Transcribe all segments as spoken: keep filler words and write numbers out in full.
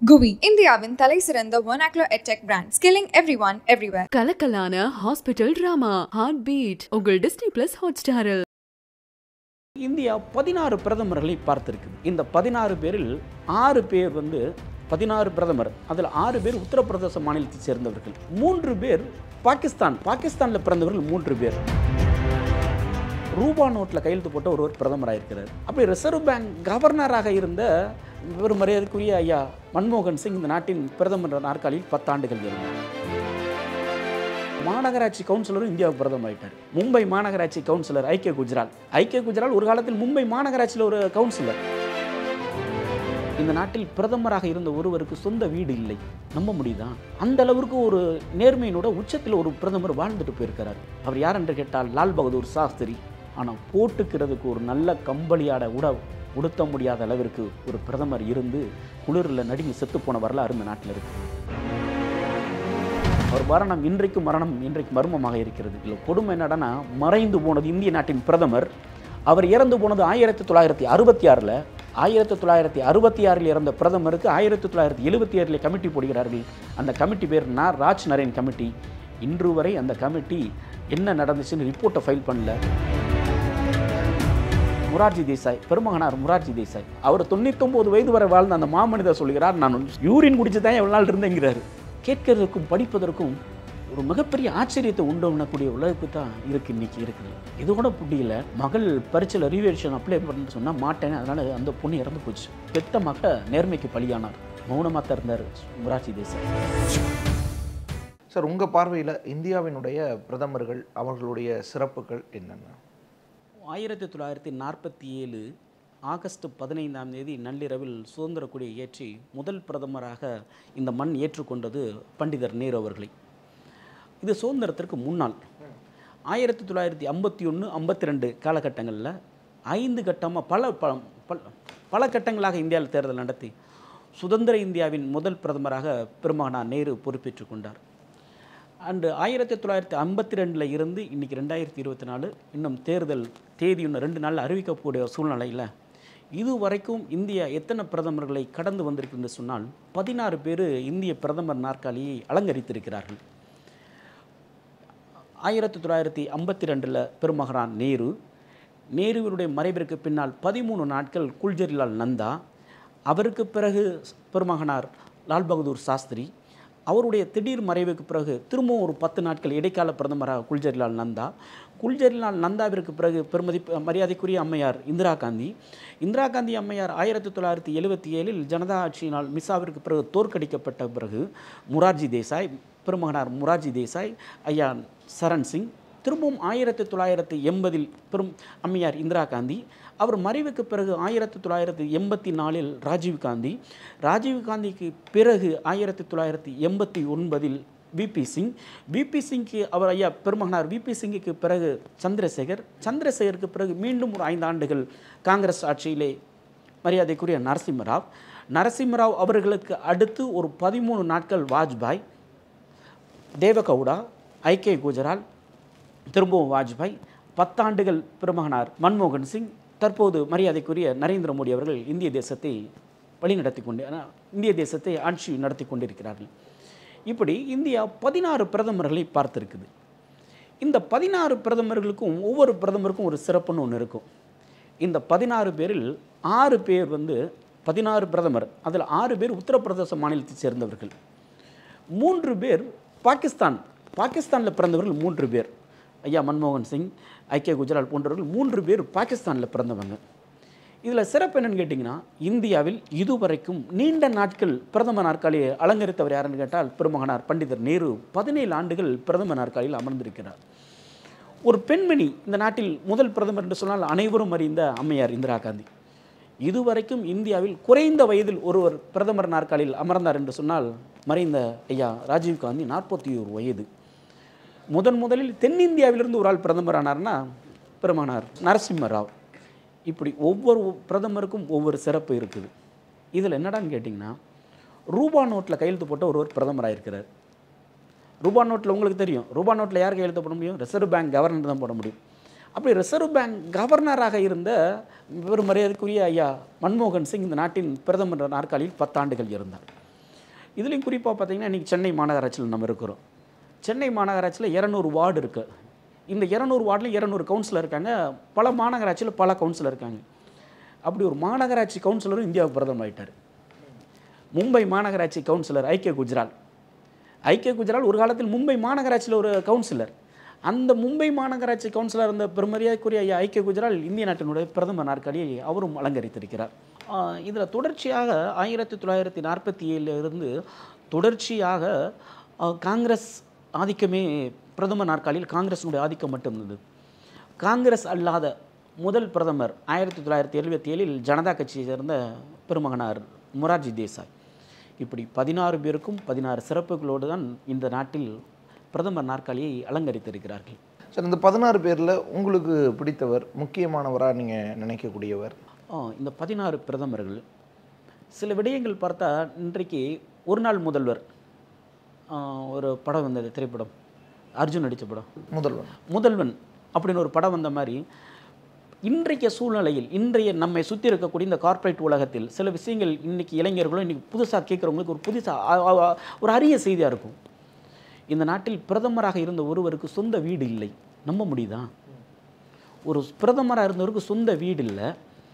G U V I இந்தியாவின் தலை சிறந்த vernacular edtech brand, skilling everyone everywhere. கலக்கலான ஹாஸ்பிட்டல் டிராமா ஹார்ட் பீட் உங்கள் டிஸ்னி பிளஸ் ஹாட்ஸ்டாரில். இந்தியா பதினாறு பிரதமர்களை பார்த்திருக்குது. இந்த பதினாறு பேரில் ஆறு பேர் வந்து பதினாறு பிரதமர், அதில் ஆறு பேர் உத்தரப்பிரதேச மாநிலத்தை சேர்ந்தவர்கள், மூன்று பேர் பாகிஸ்தான் பாகிஸ்தானில் பிறந்தவர்கள் மூன்று பேர். ரூபா நோட்டில் கையெழுத்து போட்ட ஒருவர் பிரதமராக இருக்கிறார். அப்படி ரிசர்வ் பேங்க் கவர்னராக இருந்த ஒரு மரியாதைக்குரிய ஐயா மன்மோகன் சிங் இந்த நாட்டின் பிரதமர் நாற்காலியில் பத்தாண்டுகள் இருந்தார். மாநகராட்சி கவுன்சிலரும் இந்தியாவுக்கு பிரதமர் ஆகிட்டார். மும்பை மாநகராட்சி கவுன்சிலர் ஐக்கிய குஜரால் ஐக்கிய குஜரால் ஒரு காலத்தில் மும்பை மாநகராட்சியில் ஒரு கவுன்சிலர். இந்த நாட்டில் பிரதமராக இருந்த ஒருவருக்கு சொந்த வீடு இல்லை. நம்ப முடியுதா? அந்த அளவிற்கு ஒரு நேர்மையினோட உச்சத்தில் ஒரு பிரதமர் வாழ்ந்துட்டு போயிருக்கிறார். அவர் யார் என்று கேட்டால் லால் பகதூர் சாஸ்திரி. ஆனால் போட்டுக்கிறதுக்கு ஒரு நல்ல கம்பளியாட உட உடுத்த முடியாத அளவிற்கு ஒரு பிரதமர் இருந்து குளிரில் நடுங்கி செத்து போன வரலாறு இந்த நாட்டில் இருக்கு. அவர் மரணம் இன்றைக்கு மரணம் இன்றைக்கு மர்மமாக இருக்கிறது. இல்லை, கொடுமை என்னடனா, மறைந்து போனது இந்திய நாட்டின் பிரதமர். அவர் இறந்து போனது ஆயிரத்தி தொள்ளாயிரத்தி அறுபத்தி ஆறில் ஆயிரத்தி தொள்ளாயிரத்தி அறுபத்தி ஆறில் இறந்த பிரதமருக்கு ஆயிரத்தி தொள்ளாயிரத்தி எழுபத்தி ஏழில் கமிட்டி போடுகிறார்கள். அந்த கமிட்டி பேர் நா ராஜ் நரேன் கமிட்டி. இன்று வரை அந்த கமிட்டி என்ன நடந்துச்சுன்னு ரிப்போர்ட்டை ஃபைல் பண்ணல. முரார்ஜி தேசாய், பெருமகனார் முரார்ஜி தேசாய், அவர் தொண்ணூத்தொம்பது வயது வரை வாழ்ந்த அந்த மாமனிதர் சொல்கிறார், நான் யூரின் குடிச்சு தான் எவ்வளோ நாள் இருந்தேங்கிறாரு. கேட்கறதுக்கும் படிப்பதற்கும் ஒரு மிகப்பெரிய ஆச்சரியத்தை உண்டு பண்ணக்கூடிய உலகத்துக்கு தான் இருக்குது இன்றைக்கி இருக்குது. இது கூட புரியல. மகள் பரீட்சையில் ரீவேஷன் அப்ளை பண்ணு சொன்னால் மாட்டேன், அதனால் அந்த பொண்ணு இறந்து போச்சு. பெத்த மக நேர்மைக்கு பலியானார். மௌனமாக தான் இருந்தார் முரார்ஜி தேசாய். சார், உங்கள் பார்வையில் இந்தியாவினுடைய பிரதமர்கள் அவர்களுடைய சிறப்புகள் என்னென்ன? ஆயிரத்தி தொள்ளாயிரத்தி நாற்பத்தி ஏழு ஆகஸ்ட் பதினைந்தாம் தேதி நள்ளிரவில் சுதந்திர கொடியை ஏற்றி முதல் பிரதமராக இந்த மண் ஏற்றுக்கொண்டது பண்டிதர் நேரு அவர்களை. இது சுதந்திரத்திற்கு முன்னால் ஆயிரத்தி தொள்ளாயிரத்தி ஐம்பத்தி ஒன்று ஐம்பத்தி ரெண்டு காலகட்டங்களில் ஐந்து கட்டமாக பல பல பல கட்டங்களாக இந்தியாவில் தேர்தல் நடத்தி சுதந்திர இந்தியாவின் முதல் பிரதமராக பெருமகனார் நேரு பொறுப்பேற்று கொண்டார். அண்டு ஆயிரத்தி தொள்ளாயிரத்தி ஐம்பத்தி ரெண்டில் இருந்து இன்றைக்கி ரெண்டாயிரத்தி இருபத்தி நாலு இன்னும் தேர்தல் தேதி இன்னும் ரெண்டு நாளில் அறிவிக்கக்கூடிய சூழ்நிலையில் இதுவரைக்கும் இந்தியா எத்தனை பிரதமர்களை கடந்து வந்திருக்குன்னு சொன்னால் பதினாறு பேர் இந்திய பிரதமர் நாற்காலியை அலங்கரித்திருக்கிறார்கள். ஆயிரத்தி தொள்ளாயிரத்தி ஐம்பத்தி ரெண்டில் பெருமகனார் நேரு, நேருவினுடைய மறைவிற்கு பின்னால் பதிமூணு நாட்கள் குல்ஜரிலால் நந்தா, அவருக்கு பிறகு பெருமகனார் லால் பகதூர் சாஸ்திரி, அவருடைய திடீர் மறைவுக்கு பிறகு திரும்பவும் ஒரு பத்து நாட்கள் இடைக்கால பிரதமராக குல்ஜரிலால் நந்தா, குல்ஜரிலால் நந்தாவிற்கு பிறகு பெருமதி மரியாதைக்குரிய அம்மையார் இந்திரா காந்தி, இந்திரா காந்தி அம்மையார் ஆயிரத்தி தொள்ளாயிரத்தி எழுபத்தி ஏழில் ஜனதா ஆட்சியினால் மிசாவிற்கு பிறகு தோற்கடிக்கப்பட்ட பிறகு முரார்ஜி தேசாய், பெருமகனார் முரார்ஜி தேசாய், ஐயா சரண் சிங், திரும்பவும் ஆயிரத்தி தொள்ளாயிரத்தி எண்பதில் பெரும் அம்மையார் இந்திரா காந்தி, அவர் மறைவுக்கு பிறகு ஆயிரத்தி தொள்ளாயிரத்தி எண்பத்தி நாலில் ராஜீவ் காந்தி, ராஜீவ் காந்திக்கு பிறகு ஆயிரத்தி தொள்ளாயிரத்தி எண்பத்தி ஒன்பதில் விபி சிங், விபி சிங்க்கு அவர் ஐயா பெருமகனார் விபி சிங்குக்கு பிறகு சந்திரசேகர், சந்திரசேகருக்கு பிறகு மீண்டும் ஒரு ஐந்து ஆண்டுகள் காங்கிரஸ் ஆட்சியிலே மரியாதைக்குரிய நரசிம்மராவ், நரசிம்மராவ் அவர்களுக்கு அடுத்து ஒரு பதிமூணு நாட்கள் வாஜ்பாய், தேவகவுடா, ஐக்கிய குஜரால், திரும்பவும் வாஜ்பாய், பத்தாண்டுகள் பெருமகனார் மன்மோகன் சிங், தற்போது மரியாதைக்குரிய நரேந்திர மோடி அவர்கள் இந்திய தேசத்தை வழிநடத்தி கொண்டு இந்திய தேசத்தை ஆட்சி நடத்தி கொண்டிருக்கிறார்கள். இப்படி இந்தியா பதினாறு பிரதமர்களை பார்த்துருக்குது. இந்த பதினாறு பிரதமர்களுக்கும் ஒவ்வொரு பிரதமருக்கும் ஒரு சிறப்புன்னு ஒன்று இருக்கும். இந்த பதினாறு பேரில் ஆறு பேர் வந்து பதினாறு பிரதமர், அதில் ஆறு பேர் உத்தரப்பிரதேச மாநிலத்தை சேர்ந்தவர்கள், மூன்று பேர் பாகிஸ்தான் பாகிஸ்தானில் பிறந்தவர்கள் மூன்று பேர், ஐயா மன்மோகன் சிங், ஐக்கிய குஜரால் போன்றவர்கள் மூன்று பேர் பாகிஸ்தானில் பிறந்தவங்க. இதில் சிறப்பு என்னென்னு கேட்டிங்கன்னா, இந்தியாவில் இதுவரைக்கும் நீண்ட நாட்கள் பிரதமர் நாற்காலியை அலங்கரித்தவர் யாருன்னு கேட்டால் பெருமகனார் பண்டிதர் நேரு பதினேழு ஆண்டுகள் பிரதமர் நாற்காலியில் அமர்ந்திருக்கிறார். ஒரு பெண்மணி இந்த நாட்டில் முதல் பிரதமர் என்று சொன்னால் அனைவரும் அறிந்த அம்மையார் இந்திரா காந்தி. இதுவரைக்கும் இந்தியாவில் குறைந்த வயதில் ஒருவர் பிரதமர் நாற்காலியில் அமர்ந்தார் என்று சொன்னால் மறைந்த ஐயா ராஜீவ் காந்தி, நாற்பத்தி ஒரு வயது. முதன் முதலில் தென்னிந்தியாவிலிருந்து ஒரு ஆள் பிரதமர் ஆனார்னா பெருமானார் நரசிம்மராவ். இப்படி ஒவ்வொரு பிரதமருக்கும் ஒவ்வொரு சிறப்பு இருக்குது. இதில் என்னடான்னு கேட்டிங்கன்னா, ரூபா நோட்டில் கையெழுத்து போட்ட ஒருவர் பிரதமராக இருக்கிறார். ரூபா நோட்டில் உங்களுக்கு தெரியும், ரூபா நோட்டில் யார் கையெழுத்து போட முடியும்? ரிசர்வ் பேங்க் கவர்னர் தான் போட முடியும். அப்படி ரிசர்வ் பேங்க் கவர்னராக இருந்த ஒரு மரியாதைக்குரிய ஐயா மன்மோகன் சிங் இந்த நாட்டின் பிரதமர் நாற்காலியில் பத்தாண்டுகள் இருந்தார். இதுலேயும் குறிப்பாக பார்த்திங்கன்னா இன்றைக்கி சென்னை மாநகராட்சியில் நம்ம இருக்கிறோம். சென்னை மாநகராட்சியில் இரநூறு வார்டு இருக்குது. இந்த இரநூறு வார்டில் இரநூறு கவுன்சிலர் இருக்காங்க. பல மாநகராட்சியில் பல கவுன்சிலர் இருக்காங்க. அப்படி ஒரு மாநகராட்சி கவுன்சிலரும் இந்தியாவுக்கு பிரதமர் ஆகிட்டார். மும்பை மாநகராட்சி கவுன்சிலர் ஐக்கிய குஜ்ரால். ஐக்கிய குஜ்ரால் ஒரு காலத்தில் மும்பை மாநகராட்சியில் ஒரு கவுன்சிலர். அந்த மும்பை மாநகராட்சி கவுன்சிலர் இருந்த பெருமரியாதைக்குரிய ஐக்கிய குஜ்ரால் இந்திய நாட்டினுடைய பிரதமர் நாற்காலியை அவரும் அலங்கரித்திருக்கிறார். இதில் தொடர்ச்சியாக ஆயிரத்தி தொள்ளாயிரத்தி நாற்பத்தி ஏழிலிருந்து தொடர்ச்சியாக காங்கிரஸ் ஆதிக்கமே, பிரதமர் நாற்காலியில் காங்கிரஸினுடைய ஆதிக்கம் மட்டும் இருந்தது. காங்கிரஸ் அல்லாத முதல் பிரதமர் ஆயிரத்தி தொள்ளாயிரத்தி எழுபத்தி ஏழில் ஜனதா கட்சியை சேர்ந்த பெருமகனார் மொரார்ஜி தேசாய். இப்படி பதினாறு பேருக்கும் பதினாறு சிறப்புகளோடு தான் இந்த நாட்டில் பிரதமர் நாற்காலியை அலங்கரித்திருக்கிறார்கள். சார், இந்த பதினாறு பேரில் உங்களுக்கு பிடித்தவர், முக்கியமானவராக நீங்கள் நினைக்கக்கூடியவர்? இந்த பதினாறு பிரதமர்கள் சில விடயங்கள் பார்த்தா, இன்றைக்கு ஒரு நாள் முதல்வர் ஒரு படம் வந்தது, திரைப்படம், அர்ஜுன் நடித்த படம், முதல்வன் முதல்வன் அப்படின்னு ஒரு படம் வந்த மாதிரி இன்றைய சூழ்நிலையில் இன்றைய நம்மை சுற்றி இருக்கக்கூடிய இந்த கார்ப்பரேட் உலகத்தில் சில விஷயங்கள் இன்றைக்கி இளைஞர்களும் இன்றைக்கி புதுசாக கேட்குறவங்களுக்கு ஒரு புதுசாக ஒரு அரிய செய்தியாக இருக்கும். இந்த நாட்டில் பிரதமராக இருந்த ஒருவருக்கு சொந்த வீடு இல்லை. நம்ப முடியுதா? ஒரு பிரதமராக இருந்தவருக்கு சொந்த வீடு இல்லை.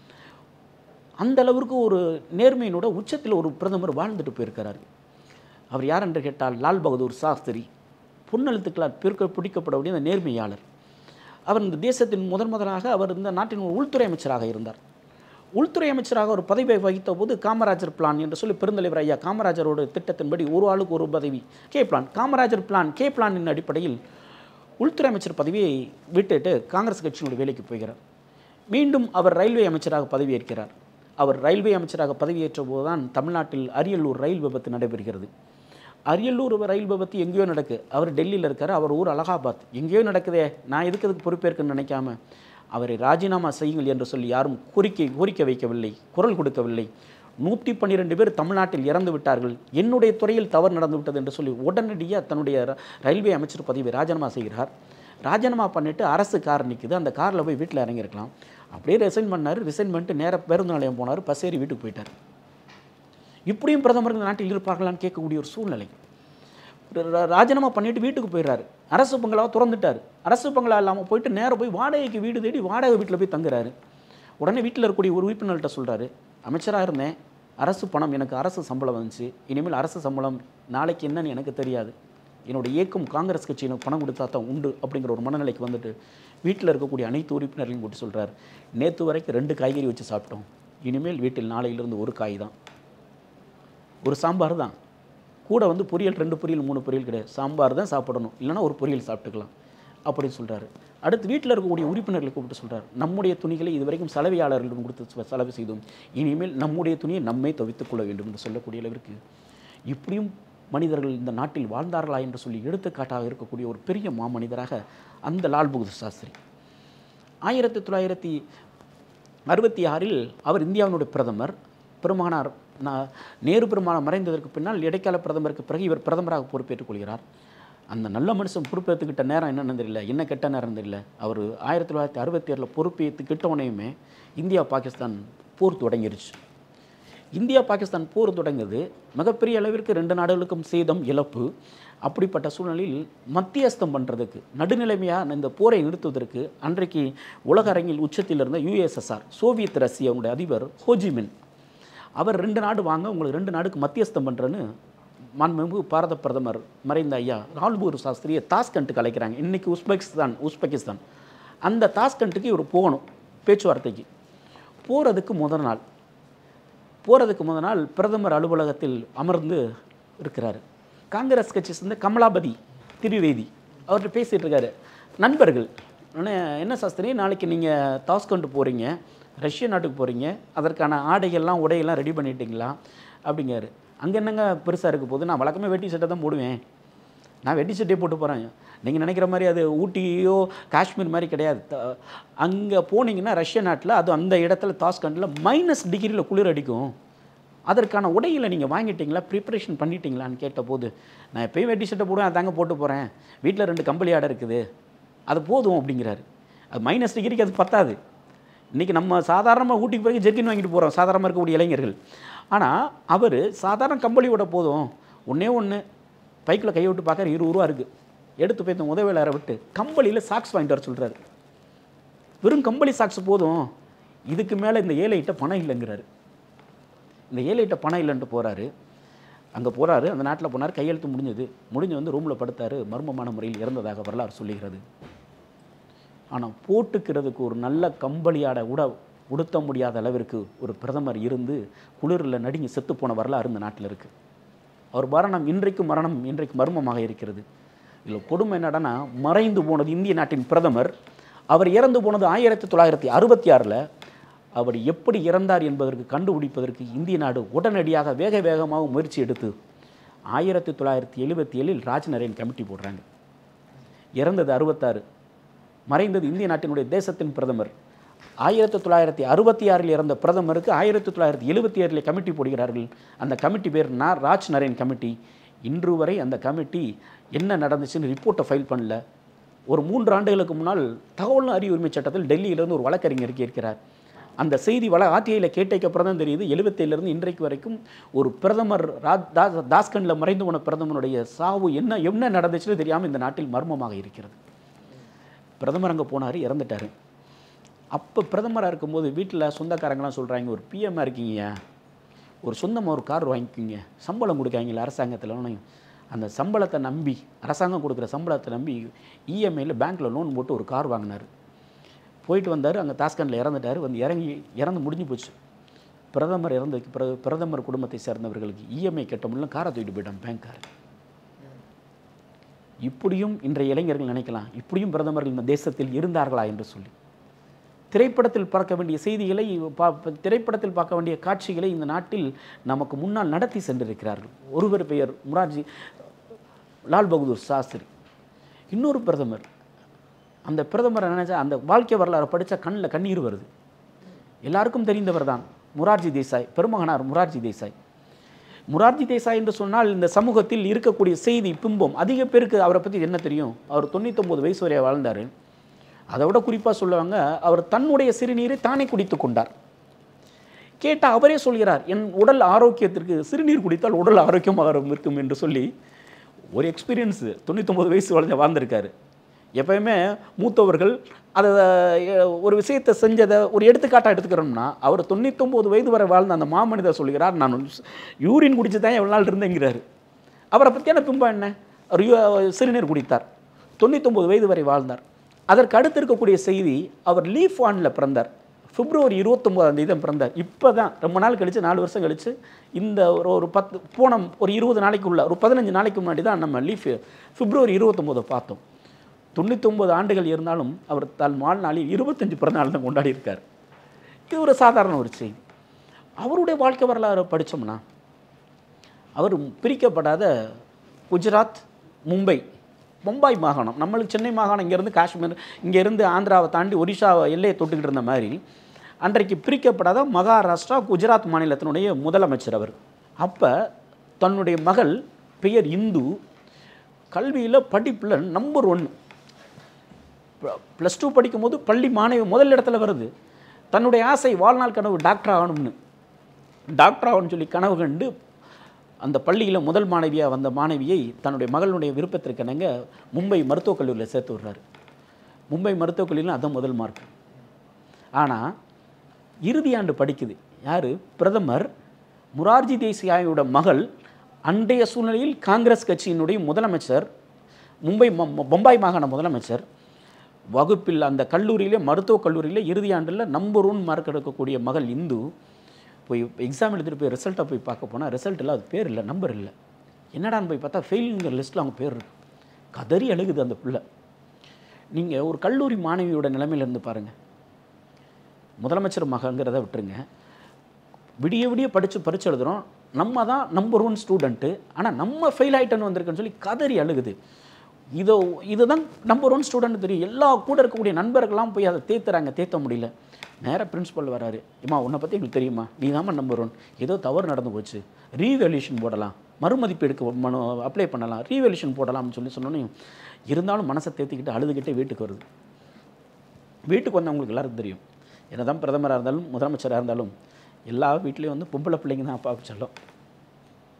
அந்த அளவிற்கு ஒரு நேர்மையினோட உச்சத்தில் ஒரு பிரதமர் வாழ்ந்துட்டு போயிருக்கிறார். அவர் யார் என்று கேட்டால் லால் பகதூர் சாஸ்திரி. பொன்னெழுத்துக்களால் பிற்க பிடிக்கப்படக்கூடிய அந்த நேர்மையாளர். அவர் இந்த தேசத்தின் முதன் முதலாக அவர் இந்த நாட்டின் உள்துறை அமைச்சராக இருந்தார். உள்துறை அமைச்சராக ஒரு பதவியை வகித்த போது காமராஜர் பிளான் என்று சொல்லி பெருந்தலைவர் ஐயா காமராஜரோட திட்டத்தின்படி ஒரு ஆளுக்கு ஒரு பதவி, K plan, Kamarajar plan, K பிளானின் அடிப்படையில் உள்துறை அமைச்சர் பதவியை விட்டுட்டு காங்கிரஸ் கட்சியினுடைய வேலைக்கு போகிறார். மீண்டும் அவர் ரயில்வே அமைச்சராக பதவியேற்கிறார். அவர் ரயில்வே அமைச்சராக பதவியேற்ற போது தான் தமிழ்நாட்டில் அரியலூர் ரயில் விபத்து நடைபெறுகிறது. அரியலூர் ரயில் விபத்து எங்கேயோ நடக்கு. அவர் டெல்லியில் இருக்கார், அவர் ஊர் அலகாபாத். எங்கேயோ நடக்குதே, நான் எதுக்கு அதுக்கு பொறுப்பேற்கன்னு நினைக்காம அவரை ராஜினாமா செய்யுங்கள் என்று சொல்லி யாரும் கோரிக்கை கோரிக்கை வைக்கவில்லை, குரல் கொடுக்கவில்லை. நூற்றி பன்னிரெண்டு பேர் தமிழ்நாட்டில் இறந்து விட்டார்கள், என்னுடைய துறையில் தவறு நடந்து விட்டது என்று சொல்லி உடனடியாக தன்னுடைய ரயில்வே அமைச்சர் பதவியை ராஜினாமா செய்கிறார். ராஜினாமா பண்ணிவிட்டு அரசு கார் நிற்குது, அந்த காரில் போய் வீட்டில் இறங்கியிருக்கலாம். அப்படியே ரிசைன் பண்ணார். ரிசைன் பண்ணிட்டு நேராக பேருந்து நிலையம் போனார், பஸ் ஏறி வீட்டுக்கு போயிட்டார். இப்படியும் பிரதமர்கள் நாட்டில் இருப்பார்களான்னு கேட்கக்கூடிய ஒரு சூழ்நிலை. ராஜினாமா பண்ணிட்டு வீட்டுக்கு போயிடுறாரு. அரசு பங்களாவை திறந்துட்டார். அரசு பங்களா இல்லாமல் போயிட்டு நேராக போய் வாடகைக்கு வீடு தேடி வாடகை வீட்டில் போய் தங்குறாரு. உடனே வீட்டில் இருக்கக்கூடிய ஒரு உறுப்பினர்கிட்ட சொல்கிறாரு, அமைச்சராக இருந்தேன், அரசு பணம் எனக்கு அரசு சம்பளம் வந்துச்சு, இனிமேல் அரசு சம்பளம் நாளைக்கு என்னன்னு எனக்கு தெரியாது, என்னுடைய இயக்கம் காங்கிரஸ் கட்சி எனக்கு பணம் கொடுத்தா தான் உண்டு அப்படிங்கிற ஒரு மனநிலைக்கு வந்துட்டு வீட்டில் இருக்கக்கூடிய அனைத்து உறுப்பினர்களையும் போட்டு சொல்கிறார், நேற்று வரைக்கும் ரெண்டு காய்கறி வச்சு சாப்பிட்டோம், இனிமேல் வீட்டில் நாளையிலிருந்து ஒரு காய் தான், ஒரு சாம்பார் தான், கூட வந்து பொரியல் ரெண்டு பொரியல் மூணு பொரியல் கிடையாது, சாம்பார் தான் சாப்பிடணும், இல்லைனா ஒரு பொரியல் சாப்பிட்டுக்கலாம் அப்படின்னு சொல்கிறாரு. அடுத்து வீட்டில் இருக்கக்கூடிய உறுப்பினர்களை கூப்பிட்டு சொல்கிறார், நம்முடைய துணிகளை இதுவரைக்கும் செலவையாளர்களிடம் கொடுத்து செலவு செய்தோம், இனிமேல் நம்முடைய துணியை நம்மை துவைத்துக் கொள்ள வேண்டும் என்று சொல்லக்கூடிய அளவிற்கு இப்படியும் மனிதர்கள் இந்த நாட்டில் வாழ்ந்தார்களா என்று சொல்லி எடுத்துக்காட்டாக இருக்கக்கூடிய ஒரு பெரிய மாமனிதராக அந்த லால் பகதூர் சாஸ்திரி. ஆயிரத்தி தொள்ளாயிரத்தி அறுபத்தி ஆறில் அவர் இந்தியாவினுடைய பிரதமர். பெருமானார் நேரு பெருமானார் மறைந்ததற்கு பின்னால் இடைக்கால பிரதமருக்கு பிறகு இவர் பிரதமராக பொறுப்பேற்றுக் கொள்கிறார். அந்த நல்ல மனுஷன் பொறுப்பேற்றுக்கிட்ட நேரம் என்னென்னு தெரியல, என்ன கெட்ட நேரம் தெரியல. அவர் ஆயிரத்தி தொள்ளாயிரத்தி அறுபத்தி ஏழில் பொறுப்பேற்றுக்கிட்ட உடனேயுமே இந்தியா பாகிஸ்தான் போர் தொடங்கிருச்சு. இந்தியா பாகிஸ்தான் போர் தொடங்குது. மிகப்பெரிய அளவிற்கு ரெண்டு நாடுகளுக்கும் சேதம், இழப்பு. அப்படிப்பட்ட சூழ்நிலையில் மத்தியஸ்தம் பண்ணுறதுக்கு, நடுநிலைமையாக இந்த போரை நிறுத்துவதற்கு அன்றைக்கு உலக அரங்கில் உச்சத்தில் இருந்த யுஎஸ்எஸ்ஆர், சோவியத் ரஷ்யாவுடைய அதிபர் ஹோஜிமின், அவர் ரெண்டு நாடு வாங்க, உங்களுக்கு ரெண்டு நாடுக்கு மத்தியஸ்தம் பண்ணுறேன்னு மாண்புமிகு பாரத பிரதமர் மறைந்த ஐயா லால் பகதூர் சாஸ்திரியை தாஸ்கண்டுக்கு அழைக்கிறாங்க. இன்றைக்கி உஸ்பெகிஸ்தான் உஸ்பெகிஸ்தான் அந்த தாஸ்கண்டுக்கு இவர் போகணும் பேச்சுவார்த்தைக்கு. போகிறதுக்கு முதல் நாள் போகிறதுக்கு முதல் நாள் பிரதமர் அலுவலகத்தில் அமர்ந்து இருக்கிறார். காங்கிரஸ் கட்சி சேர்ந்த கமலாபதி திரிவேதி அவர்கிட்ட பேசிகிட்டு இருக்காரு. நண்பர்கள், என்ன சாஸ்திரி, நாளைக்கு நீங்கள் தாஸ்கண்டு போகிறீங்க, ரஷ்ய நாட்டுக்கு போகிறீங்க, அதற்கான ஆடைகள்லாம் உடையெல்லாம் ரெடி பண்ணிட்டீங்களா அப்படிங்காரு. அங்கே என்னங்க பெருசாக இருக்க போது, நான் வழக்கமே வெட்டி சட்டை தான் போடுவேன், நான் வெட்டி சட்டையே போட்டு போகிறேன், நீங்கள் நினைக்கிற மாதிரி அது ஊட்டியோ காஷ்மீர் மாதிரி கிடையாது. அங்கே போனீங்கன்னா ரஷ்ய நாட்டில், அது அந்த இடத்துல தாஸ்கண்டில் மைனஸ் டிகிரியில் குளிர் அடிக்கும், அதற்கான உடைகளை நீங்கள் வாங்கிட்டீங்களா, ப்ரிப்பரேஷன் பண்ணிட்டீங்களான்னு கேட்டபோது, நான் எப்போயும் வெட்டி சட்டை போடுவேன், அதாங்க போட்டு போகிறேன், வீட்டில் ரெண்டு கம்பளி ஆடை இருக்குது, அது போதும் அப்படிங்கிறாரு. அது மைனஸ் டிகிரிக்கு அது பத்தாது. இன்றைக்கி நம்ம சாதாரணமாக ஊட்டிக்கு போய் ஜெர்கின் வாங்கிட்டு போகிறோம் சாதாரணமாக இருக்கக்கூடிய இளைஞர்கள். ஆனால் அவர் சாதாரண கம்பளியோட போதும், ஒன்றே ஒன்று பைக்கில் கையை விட்டு பார்க்குற இருபது ரூபா இருக்குது. எடுத்து போய் இந்த உதவியாளரை விட்டு கம்பளியில் சாக்ஸ் வாங்கிட்டு வர சொல்கிறாரு. வெறும் கம்பளி சாக்ஸ் போதும், இதுக்கு மேலே இந்த ஏழைகிட்ட பணம் இல்லைங்கிறாரு. இந்த ஏழைகிட்ட பணம் இல்லைன்ட்டு போகிறாரு. அங்கே போகிறாரு, அந்த நாட்டில் போனார், கையெழுத்து முடிஞ்சது. முடிஞ்சு வந்து ரூமில் படுத்தார், மர்மமான முறையில் இறந்ததாக வரலாறு சொல்லுகிறது. ஆனால் போட்டுக்கிறதுக்கு ஒரு நல்ல கம்பளியாட உட உடுத்த முடியாத அளவிற்கு ஒரு பிரதமர் இருந்து குளிரில் நடுங்கி செத்து போன வரலாறு இந்த நாட்டில் இருக்குது. அவர் மரணம் இன்றைக்கு மரணம் இன்றைக்கு மர்மமாக இருக்கிறது. இதில் கொடுமை என்னடானா, மறைந்து போனது இந்திய நாட்டின் பிரதமர். அவர் இறந்து போனது ஆயிரத்தி தொள்ளாயிரத்தி அறுபத்தி ஆறில். அவர் எப்படி இறந்தார் என்பதற்கு கண்டுபிடிப்பதற்கு இந்திய நாடு உடனடியாக வேக வேகமாக முயற்சி எடுத்து ஆயிரத்தி தொள்ளாயிரத்தி எழுபத்தி ஏழில் ராஜ்நரேன் கமிட்டி போடுறாங்க. இறந்தது அறுபத்தாறு, மறைந்தது இந்திய நாட்டினுடைய தேசத்தின் பிரதமர். ஆயிரத்தி தொள்ளாயிரத்தி அறுபத்தி ஆறில் இறந்த பிரதமருக்கு ஆயிரத்தி தொள்ளாயிரத்தி எழுபத்தி ஏழில் கமிட்டி போடுகிறார்கள். அந்த கமிட்டி பேர் நா ராஜ்நரேன் கமிட்டி. இன்று வரை அந்த கமிட்டி என்ன நடந்துச்சுன்னு ரிப்போர்ட்டை ஃபைல் பண்ணல. ஒரு மூன்று ஆண்டுகளுக்கு முன்னால் தகவல் அறிவு உரிமை சட்டத்தில் டெல்லியிலிருந்து ஒரு வழக்கறிஞர் கேட்கிறார். அந்த செய்தி வள ஆர்டிஐயில் கேட்டதுக்கு அப்புறம் தான் தெரியுது, எழுபத்தேழுலேருந்து இன்றைக்கு வரைக்கும் ஒரு பிரதமர் ராஜ் தாஸ்கண்டில் மறைந்து போன பிரதமருடைய சாவு என்ன என்ன நடந்துச்சுன்னு தெரியாமல் இந்த நாட்டில் மர்மமாக இருக்கிறது. பிரதமர் அங்கே போனார், இறந்துட்டார். அப்போ பிரதமராக இருக்கும்போது வீட்டில் சொந்தக்காரங்களாம் சொல்கிறாங்க, ஒரு பிஎம்மாக இருக்கீங்க, ஒரு சொந்தமாக ஒரு கார் வாங்கிக்கிங்க, சம்பளம் கொடுக்காங்களே அரசாங்கத்தில். அந்த சம்பளத்தை நம்பி, அரசாங்கம் கொடுக்குற சம்பளத்தை நம்பி இஎம்ஐயில் பேங்க்கில் லோன் போட்டு ஒரு கார் வாங்கினார். போயிட்டு வந்தார், அங்கே தாஸ்கண்டில் இறந்துட்டார். வந்து இறங்கி இறந்து முடிஞ்சு போச்சு. பிரதமர் இறந்ததுக்கு பிறகு பிரதமர் குடும்பத்தை சேர்ந்தவர்களுக்கு இஎம்ஐ கட்ட முடியல, காரை தூக்கிட்டு போயிட்டான் பேங்க்கார். இப்படியும் இன்றைய இளைஞர்கள் நினைக்கலாம், இப்படியும் பிரதமர்கள் இந்த தேசத்தில் இருந்தார்களா என்று சொல்லி. திரைப்படத்தில் பார்க்க வேண்டிய செய்திகளை பா திரைப்படத்தில் பார்க்க வேண்டிய காட்சிகளை இந்த நாட்டில் நமக்கு முன்னால் நடத்தி சென்றிருக்கிறார்கள். ஒருவர் பெயர் முரார்ஜி லால் பகதூர் சாஸ்திரி. இன்னொரு பிரதமர், அந்த பிரதமரை நினைச்சா அந்த வாழ்க்கை வரலாறு படித்தா கண்ணில் கண்ணீர் வருது. எல்லாருக்கும் தெரிந்தவர் தான் முரார்ஜி தேசாய், பெருமகனார் முரார்ஜி தேசாய். முரார்ஜி தேசாய் என்று சொன்னால் இந்த சமூகத்தில் இருக்கக்கூடிய செய்தி பிம்பம் அதிக பேருக்கு அவரை பற்றி என்ன தெரியும்? அவர் தொண்ணூத்தொம்பது வயசு வரை வாழ்ந்தார். அதை விட குறிப்பாக சொல்லுவாங்க, அவர் தன்னுடைய சிறுநீரை தானே குடித்து கொண்டார். கேட்டால் அவரே சொல்கிறார், என் உடல் ஆரோக்கியத்திற்கு சிறுநீர் குடித்தால் உடல் ஆரோக்கியமாக இருக்கும் என்று சொல்லி ஒரு எக்ஸ்பீரியன்ஸு தொண்ணூத்தொம்பது வயசு வாழ்ந்த வாழ்ந்திருக்காரு. எப்பயுமே மூத்தவர்கள் அதை ஒரு விஷயத்தை செஞ்சதை ஒரு எடுத்துக்காட்டாக எடுத்துக்கிறோம்னா, அவர் தொண்ணூத்தொம்பது வயது வரை வாழ்ந்த அந்த மாமனிதர் சொல்கிறார், நான் யூரின் குடிச்சு தான் எவ்வளோ நாள் இருந்தேங்கிறாரு. அவரை பற்றியான பிம்பம் என்ன? அவர் சிறுநீர் குடித்தார், தொண்ணூத்தொம்பது வயது வரை வாழ்ந்தார். அதற்கு அடுத்து இருக்கக்கூடிய செய்தி, அவர் லீஃப் ஆனில் பிறந்தார். பிப்ரவரி இருபத்தொம்போதாம் தேதி தான் பிறந்தார். இப்போ தான் ரொம்ப நாள் கழித்து, நாலு வருஷம் கழித்து, இந்த ஒரு ஒரு பத்து போன ஒரு இருபது நாளைக்குள்ள ஒரு பதினஞ்சு நாளைக்கு முன்னாடி தான் நம்ம லீஃப் பிப்ரவரி இருபத்தொம்போதை பார்த்தோம். தொண்ணூத்தொம்பது ஆண்டுகள் இருந்தாலும் அவர் தன் வாழ்நாளில் இருபத்தஞ்சு பிறந்தநாள் தான் கொண்டாடி இருக்கார். இது ஒரு சாதாரண ஒரு செய்தி. அவருடைய வாழ்க்கை வரலாறு படித்தோம்னா, அவர் பிரிக்கப்படாத குஜராத், மும்பை, மும்பாய் மாகாணம், நம்மளுக்கு சென்னை மாகாணம் இங்கேருந்து காஷ்மீர், இங்கேருந்து ஆந்திராவை தாண்டி ஒரிஷாவை எல்லையை தொட்டுக்கிட்டு இருந்த மாதிரி, அன்றைக்கு பிரிக்கப்படாத மகாராஷ்டிரா, குஜராத் மாநிலத்தினுடைய முதலமைச்சர் அவர். அப்போ தன்னுடைய மகள் பெயர் இந்து, கல்வியில் படிப்பில் நம்பர் ஒன்று, ப்ளஸ் டூ படிக்கும்போது பள்ளி மாணவி முதல் இடத்துல வருது. தன்னுடைய ஆசை, வாழ்நாள் கனவு டாக்டர் ஆகணும்னு. டாக்டர் ஆகணும்னு சொல்லி கனவு கண்டு அந்த பள்ளியில் முதல் மாணவியாக வந்த மாணவியை தன்னுடைய மகளுடைய விருப்பத்திற்கெனங்க மும்பை மருத்துவக் கல்லூரியில் சேர்த்து விடுறாரு. மும்பை மருத்துவக் கல்லூரியில் அதுதான் முதல் மார்க். ஆனால் இறுதி ஆண்டு படிக்குது யார்? பிரதமர் முரார்ஜி தேசாயோட மகள், அன்றைய சூழ்நிலையில் காங்கிரஸ் கட்சியினுடைய முதலமைச்சர், மும்பை பம்பாய் மாகாண முதலமைச்சர். வகுப்பில் அந்த கல்லூரியிலே, மருத்துவக் கல்லூரியில் இறுதி ஆண்டில் நம்பர் ஒன் மார்க் எடுக்கக்கூடிய மகள் இந்து போய் எக்ஸாம் எடுத்துகிட்டு போய் ரிசல்ட்டை போய் பார்க்க போனால் ரிசல்ட்டில் அது பேர் இல்லை, நம்பர் இல்லை. என்னடான்னு போய் பார்த்தா ஃபெயிலுங்கிற லிஸ்ட்டில் அவங்க பேர் இருக்கு. கதறி அழுகுது அந்த பிள்ளை. நீங்கள் ஒரு கல்லூரி மாணவியோட நிலைமையிலேருந்து பாருங்கள். முதலமைச்சர் மகங்கிறத விட்டுருங்க, விடிய விடிய படித்து பரிச்சு எழுதுகிறோம், நம்ம தான் நம்பர் ஒன் ஸ்டூடெண்ட்டு, ஆனால் நம்ம ஃபெயில் ஆகிட்டேன்னு வந்திருக்குன்னு சொல்லி கதறி அழுகுது. இதோ இதுதான் நம்பர் ஒன் ஸ்டூடெண்ட் தெரியும். எல்லா கூட இருக்கக்கூடிய நண்பர்கள்லாம் போய் அதை தேத்துறாங்க, தேத்த முடியல. நேராக பிரின்ஸிபல் வராரு, இம்மா உன்னை பற்றி எங்களுக்கு தெரியுமா, நீ தாம்மா நம்பர் ஒன், ஏதோ தவறு நடந்து போச்சு, ரீவேல்யூஷன் போடலாம், மறுமதிப்பு எடுக்க மனு அப்ளை பண்ணலாம், ரீவேல்யூஷன் போடலாம்னு சொல்லி சொன்னோன்னே இருந்தாலும் மனசை தேத்திக்கிட்டு அழுதுகிட்டே வீட்டுக்கு வருது. வீட்டுக்கு வந்தவங்களுக்கு எல்லாருக்கும் தெரியும், என்ன தான் பிரதமராக இருந்தாலும் முதலமைச்சராக இருந்தாலும் எல்லா வீட்லேயும் வந்து பொம்பளை பிள்ளைங்க தான் அப்பாவுக்கு செல்லும்.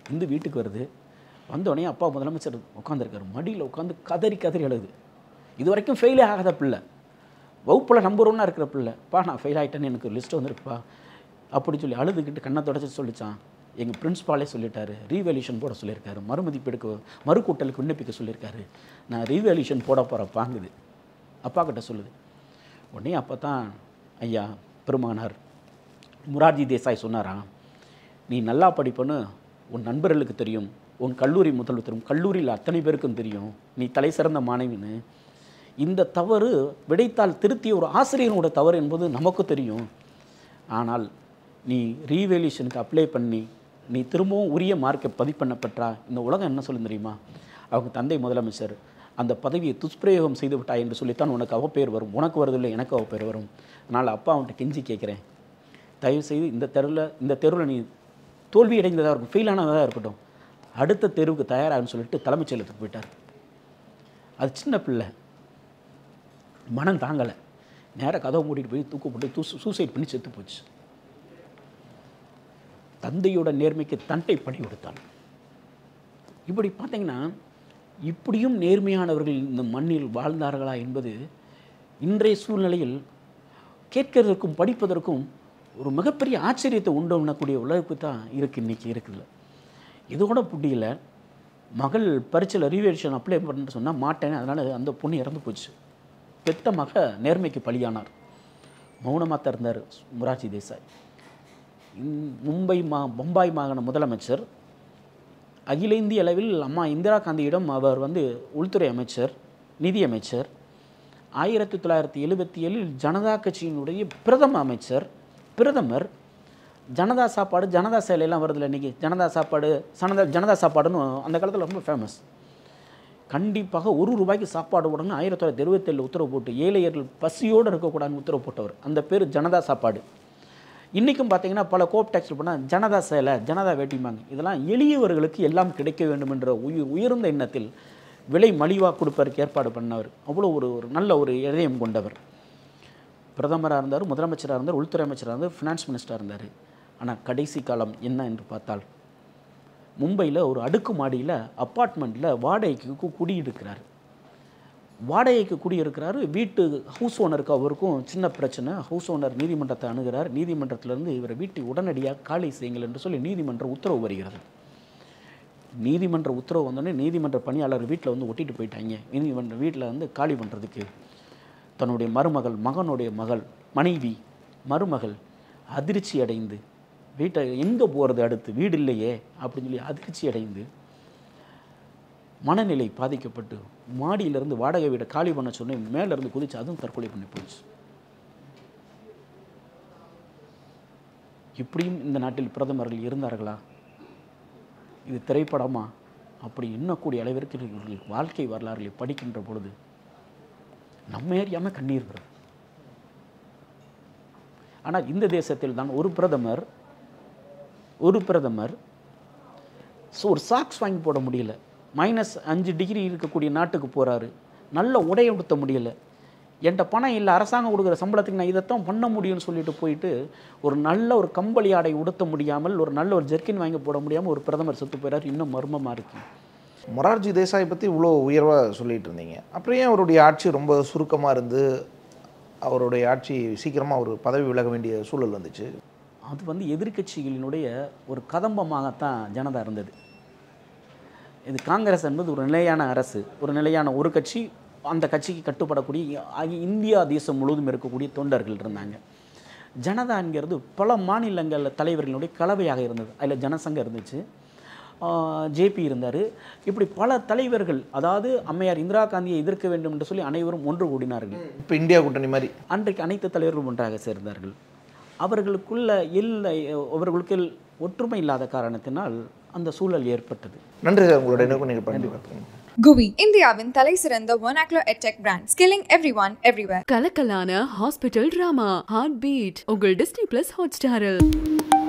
இந்த வீட்டுக்கு வருது. வந்தோடனே அப்பா முதலமைச்சர் உட்காந்துருக்காரு. மடியில் உட்காந்து கதறி கதறி அழுது. இது வரைக்கும் ஃபெயிலே ஆகாத பிள்ளை, வகுப்பில் நம்பர் ஒன்னாக இருக்கிற பிள்ளை. பா நான் ஃபெயில் ஆகிட்டேன்னு எனக்கு லிஸ்ட்டு வந்துருக்குப்பா அப்படி சொல்லி அழுதுகிட்டு கண்ணை தொடச்சி சொல்லிச்சான். எங்கள் பிரின்ஸ்பாலே சொல்லிட்டாரு, ரீவேல்யூஷன் போட சொல்லியிருக்காரு, மறுமதிப்பு எடுக்க மறுக்கூட்டலுக்கு விண்ணப்பிக்க சொல்லியிருக்காரு, நான் ரீவேல்யூஷன் போட போகிறப்பாங்குது. அப்பா கிட்ட சொல்லுது. உடனே அப்போ தான் ஐயா பெருமானார் மொரார்ஜி தேசாய் சொன்னாராம், நீ நல்லா படிப்பன்னு உன் நண்பர்களுக்கு தெரியும், உன் கல்லூரி முதல்வர் தெரியும், கல்லூரியில் அத்தனை பேருக்கும் தெரியும் நீ தலை சிறந்த மாணவின்னு. இந்த தவறு விடைத்தால் திருத்திய ஒரு ஆசிரியனோட தவறு என்பது நமக்கு தெரியும். ஆனால் நீ ரீவேல்யூஷனுக்கு அப்ளை பண்ணி நீ திரும்பவும் உரிய மார்க்கை பதிவு பண்ண பெற்றா இந்த உலகம் என்ன சொல்லும் தெரியுமா? அவங்க தந்தை முதலமைச்சர் அந்த பதவியை துஷ்பிரயோகம் செய்து விட்டாய் என்று சொல்லித்தான் உனக்கு அவப்பேர் வரும், உனக்கு வருதில்லை எனக்கு அவப்பேர் வரும். அதனால் அப்பா அவன்கிட்ட கெஞ்சி கேட்குறேன், தயவுசெய்து இந்த தெருவில் இந்த தெருவில் நீ தோல்வி அடைந்ததாக இருக்கும், ஃபெயில் ஆனதாக இருக்கட்டும், அடுத்த தெருவுக்கு தயாராகுன்னு சொல்லிட்டு தலைமைச் செயலகத்துக்கு போயிட்டார். அது சின்ன பிள்ளை, மனம் தாங்கலை, நேராக கதவை மூடிட்டு போய் தூக்கு போட்டு தூ சூசைட் பண்ணி செத்து போச்சு. தந்தையோட நேர்மைக்கு தண்டை பணி கொடுத்தாள். இப்படி பார்த்தீங்கன்னா இப்படியும் நேர்மையானவர்கள் இந்த மண்ணில் வாழ்ந்தார்களா என்பது இன்றைய சூழ்நிலையில் கேட்கிறதற்கும் படிப்பதற்கும் ஒரு மிகப்பெரிய ஆச்சரியத்தை உண்டு பண்ணக்கூடிய உலகப்பு தான் இருக்குது இன்றைக்கி இருக்குதுல்ல. இதோட புட்டியில் மகள் பரீட்சையில் ரீவேல்யூஷன் அப்ளை பண்ண சொன்னால் மாட்டேன், அதனால் அந்த பொண்ணு இறந்து போச்சு. பெத்த மக நேர்மைக்கு பலியானார். மௌனமாக தான் இருந்தார் மொரார்ஜி தேசாய். மும்பை மா பம்பாய் மாகாண முதலமைச்சர், அகில இந்திய அளவில் அம்மா இந்திரா காந்தியிடம் அவர் வந்து உள்துறை அமைச்சர், நிதியமைச்சர், ஆயிரத்தி தொள்ளாயிரத்தி எழுபத்தி ஏழில் ஜனதா கட்சியினுடைய பிரதம அமைச்சர், பிரதமர். ஜனதா சாப்பாடு ஜனதா சேலையெல்லாம் வருதில்ல இன்றைக்கி, ஜனதா சாப்பாடு சனதா ஜனதா சாப்பாடுன்னு அந்த காலத்தில் ரொம்ப ஃபேமஸ். கண்டிப்பாக ஒரு ரூபாய்க்கு சாப்பாடு உடனே ஆயிரத்தி தொள்ளாயிரத்தி எழுபத்தேழில் உத்தரவு போட்டு ஏழையர்கள் பசியோடு இருக்கக்கூடாதுன்னு உத்தரவு போட்டவர். அந்த பேர் ஜனதா சாப்பாடு. இன்றைக்கும் பார்த்தீங்கன்னா பல கோப் டேக்ஸில் போனால் ஜனதா சேலை ஜனதா வேட்டிமாங்க. இதெல்லாம் எளியவர்களுக்கு எல்லாம் கிடைக்க வேண்டும் என்ற உயிர் உயர்ந்த எண்ணத்தில் விலை மலிவாக கொடுப்பதற்கு ஏற்பாடு பண்ணவர். அவ்வளோ ஒரு ஒரு நல்ல ஒரு இதயம் கொண்டவர். பிரதமராக இருந்தார், முதலமைச்சராக இருந்தார், உள்துறை அமைச்சராக இருந்தார், ஃபினான்ஸ் மினிஸ்டராக இருந்தார். ஆனால் கடைசி காலம் என்ன என்று பார்த்தால் மும்பையில் ஒரு அடுக்கு மாடியில் அப்பார்ட்மெண்ட்டில் வாடகைக்கு குடியிருக்கிறார். வாடகைக்கு குடியிருக்கிறாரு. வீட்டு ஹவுஸ் ஓனருக்கு அவருக்கும் சின்ன பிரச்சனை. ஹவுஸ் ஓனர் நீதிமன்றத்தை அணுகிறார். நீதிமன்றத்திலேருந்து இவரை வீட்டை உடனடியாக காலி செய்யுங்கள் என்று சொல்லி நீதிமன்ற உத்தரவு வருகிறது. நீதிமன்ற உத்தரவு வந்தோடனே நீதிமன்ற பணியாளர் வீட்டில் வந்து ஒட்டிட்டு போயிட்டாங்க. நீதிமன்ற வீட்டில் வந்து காலி பண்ணுறதுக்கு தன்னுடைய மருமகள், மகனுடைய மகள், மனைவி, மருமகள் அதிர்ச்சி அடைந்து வீட்டை எங்கே போகிறது அடுத்து, வீடு இல்லையே அப்படின்னு சொல்லி அதிர்ச்சி அடைந்து மனநிலை பாதிக்கப்பட்டு மாடியிலேருந்து வாடகை வீடை காலி பண்ண சொன்னே மேலேருந்து குதிச்சு அதுவும் தற்கொலை பண்ணி போச்சு. இப்படியும் இந்த நாட்டில் பிரதமர்கள் இருந்தார்களா? இது திரைப்படமா? அப்படி எண்ணக்கூடிய அளவிற்கு இவர்கள் வாழ்க்கை வரலாறுகளை படிக்கின்ற பொழுது நம்ம ஏரியாமல் கண்ணீர் வருது. ஆனால் இந்த தேசத்தில் தான் ஒரு பிரதமர் ஒரு பிரதமர் ஒரு சாக்ஸ் வாங்கி போட முடியல, மைனஸ் அஞ்சு டிகிரி இருக்கக்கூடிய நாட்டுக்கு போகிறாரு, நல்ல உடை உடுத்த முடியலை, என்கிட்ட பணம் இல்லை, அரசாங்கம் கொடுக்குற சம்பளத்துக்கு நான் இதைத்தான் பண்ண முடியும்னு சொல்லிட்டு போயிட்டு ஒரு நல்ல ஒரு கம்பளி ஆடை உடுத்த முடியாமல், ஒரு நல்ல ஒரு ஜெர்க்கின் வாங்கி போட முடியாமல் ஒரு பிரதமர் செத்து போயிறார். இன்னும் மர்மமாக இருக்கு. மொரார்ஜி தேசாய் பற்றி இவ்வளோ உயர்வாக சொல்லிகிட்டு இருந்தீங்க, அப்புறம் ஏன் அவருடைய ஆட்சி ரொம்ப சுருக்கமாக இருந்து அவருடைய ஆட்சி சீக்கிரமாக ஒரு பதவி விலக வேண்டிய சூழல் வந்துச்சு? அது வந்து எதிர்கட்சிகளினுடைய ஒரு கதம்பமாகத்தான் ஜனதா இருந்தது. இது காங்கிரஸ் என்பது ஒரு நிலையான அரசு, ஒரு நிலையான ஒரு கட்சி, அந்த கட்சிக்கு கட்டுப்படக்கூடிய இந்தியா தேசம் முழுவதும் இருக்கக்கூடிய தொண்டர்கள் இருந்தாங்க. ஜனதா என்கிறது பல மாநிலங்கள் தலைவர்களுடைய கலவையாக இருந்தது. அதில் ஜனசங்கம் இருந்துச்சு, ஜேபி இருந்தார், இப்படி பல தலைவர்கள், அதாவது அம்மையார் இந்திரா காந்தியை எதிர்க்க வேண்டும் என்று சொல்லி அனைவரும் ஒன்று கூடினார்கள். இப்போ இந்தியா கூட்டணி மாதிரி அன்றைக்கு அனைத்து தலைவர்களும் ஒன்றாக சேர்ந்தார்கள். அவர்களுக்குள்ள இல்லை அவர்களுக்கு ஒற்றுமை இல்லாத காரணத்தினால் அந்த சூழல் ஏற்பட்டது. நன்றி சார், உங்களுடைய நீங்கள் பண்ணி GUVI, இந்தியாவின் தலை சிறந்த vernacular edtech brand, skilling everyone everywhere. கலக்கலான ஹாஸ்பிட்டல் டிராமா ஹார்ட் பீட் உங்கள் டிஸ்னி பிளஸ் ஹாட் ஸ்டாரில்.